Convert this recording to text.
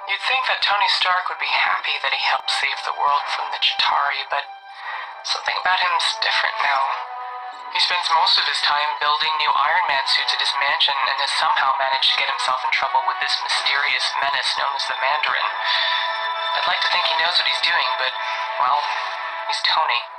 You'd think that Tony Stark would be happy that he helped save the world from the Chitauri, but something about him's different now. He spends most of his time building new Iron Man suits at his mansion and has somehow managed to get himself in trouble with this mysterious menace known as the Mandarin. I'd like to think he knows what he's doing, but, well, he's Tony.